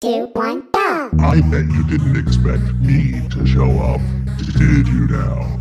2, 1, go! I bet you didn't expect me to show up, did you now?